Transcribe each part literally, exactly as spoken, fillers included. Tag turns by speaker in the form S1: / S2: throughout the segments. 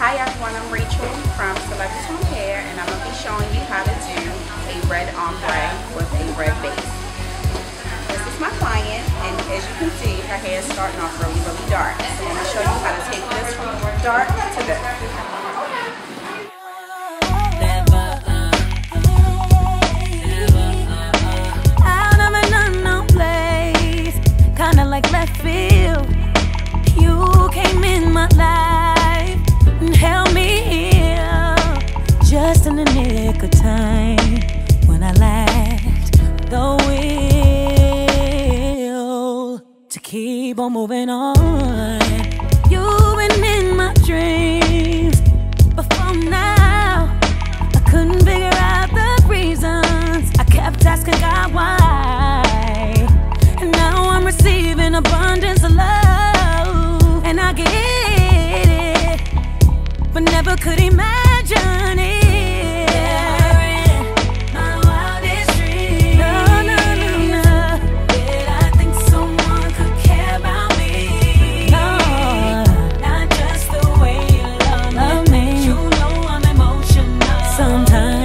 S1: Hi everyone, I'm Rachel from Stylist and I'm going to be showing you how to do a red ombre with a red base. This is my client, and as you can see, her hair is starting off really, really dark. So I'm going to show you how to take this from dark to this.
S2: Like left field, you came in my life and held me here just in the nick of time when I lacked the will to keep on moving on. You've been in my dreams before now. I couldn't figure out the reasons. I kept asking God why. Receiving abundance of love, and I get it, but never could imagine it. Never in my wildest dreams. No, no, no, no. Did I think someone could care about me? No, not just the way you love, love me. me. You know I'm emotional sometimes.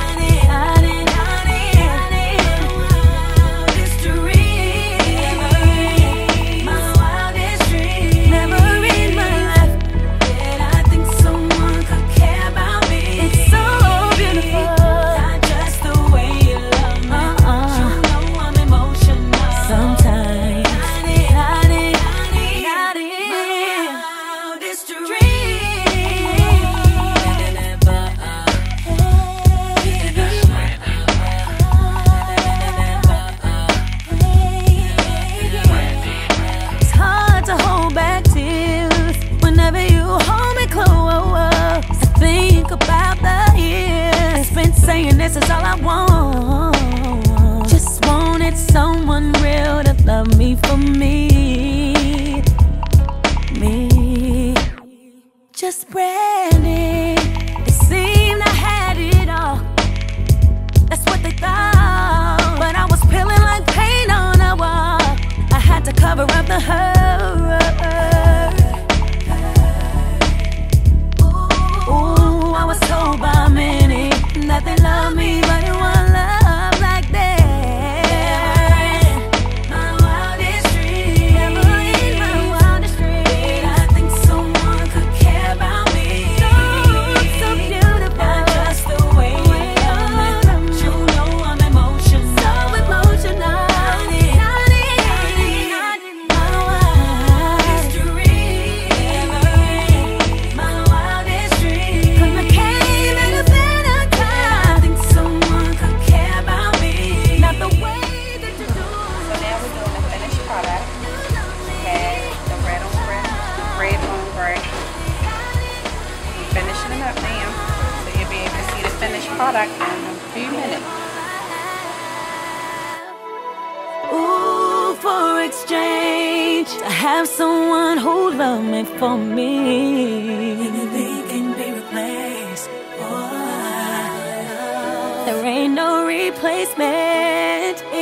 S2: Saying this is all I want. Just wanted someone real to love me for me. Me. Just branding. It seemed I had it all. That's what they thought. But I was peeling like paint on a wall. I had to cover up the hurt. Ooh, I was told by many that they love me, but it won't love like that. Never in my wildest dreams. Never in my wildest dreams. Did I think someone could care about me? So, so beautiful. Not just the way you love me. You know I'm emotional. So emotional. Not in, not in, not in my wildest dreams. Never in my wildest dreams. 'Cause I came in a better time.
S1: Red Ombre. I'm finishing it up now, so you'll be able to see the finished product in a few minutes.
S2: Ooh, for exchange, to have someone who love me for me. Anything can be replaced. Oh, there ain't no replacement.